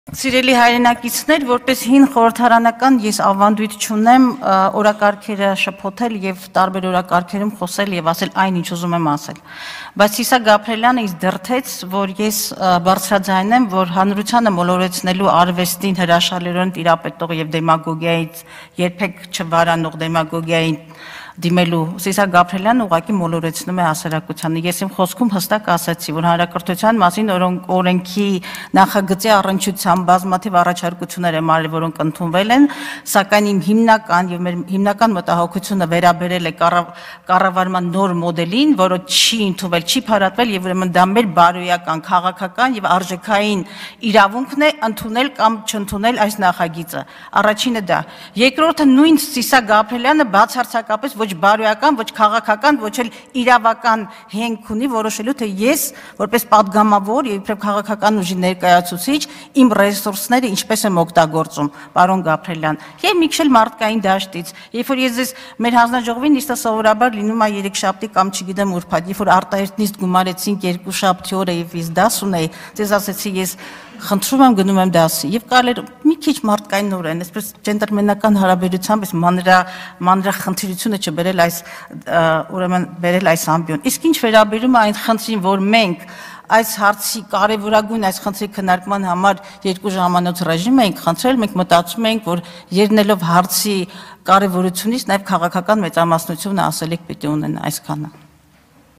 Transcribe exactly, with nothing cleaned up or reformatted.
Սիրելի հայրենակիցներ, որպես հին խորհրդարանական ես ավանդույթ չունեմ օրակարգերը շփոթել եւ տարբեր օրակարգերում խոսել եւ ասել այն ինչ ուզում եմ ասել։ Բայց Սիսա Գաբրելյանը ինձ դրթեց, որ ես բարձրաձայնեմ, որ հանրությանը մոլորեցնելու արվեստին հրաշալիորեն տիրապետող եւ դեմագոգիայից երբեք չվարանող դեմագոգիային դիմելու Սիսա Գաբրելյանը ուղղակի մոլորեցնում է հասարակությանը։ Ես իմ խոսքում հստակ ասացի, որ հանրակրթության մասին օրենքի նախագծի առնչությամբ բազմաթիվ առաջարկություններ եմ արել, որոնք ընդունվել են, սակայն իմ հիմնական եւ մեր հիմնական մտահոգությունը վերաբերել է կառավարման նոր մոդելին, որը չի ընդունվել, չի փարատվել եւ ուրեմն դա մեր բարոյական, քաղաքական եւ արժեքային իրավունքն է ընդունել կամ չընդունել այս նախագիծը։ Առաջինը դա։ Երկրորդը նույն Սիսա Գաբրելյանը բացարձակապես ոչ բարոյական, ոչ քաղաքական, ոչ էլ իրավական հենք ունի որոշելու, թե ես որպես падգամավոր եւ իբրև քաղաքական ուժի ներկայացուցիչ իմ ռեսուրսները ինչպես եմ օգտագործում, պարոն Գաբրելյան, եւ մի քիչ մարդկային դաշտից, երբ որ ես ձեզ մեր հանձնաժողովի նիստը սովորաբար լինում է երեքշաբթի կամ չգիտեմ ուրբաթ, երբ որ արտահերթ նիստ գումարեցինք երկուշաբթի օրը եւ ես դաս ունեի, ձեզ ասեցի ես խնդրում եմ գնում եմ դասի եւ կարել մի քիչ մարդկայինորեն, այսպես ջենտլմենական հարաբերությամբ, այս մանրա մանրախնդիրությունը չբերել այս ուրեմն բերել այս ամբիոն։ Իսկ ինչ վերաբերում է այն խնդրին, որ մենք այս հարցի կարևորագույն այս խնդրի քննարկման համար երկու ժամանոց ռեժիմ ենք խնդրել, մենք մտածում ենք, որ ելնելով հարցի կարևորությունից նաև քաղաքական մեծամասնությունը ասելիք պիտի ունենա այսքանը։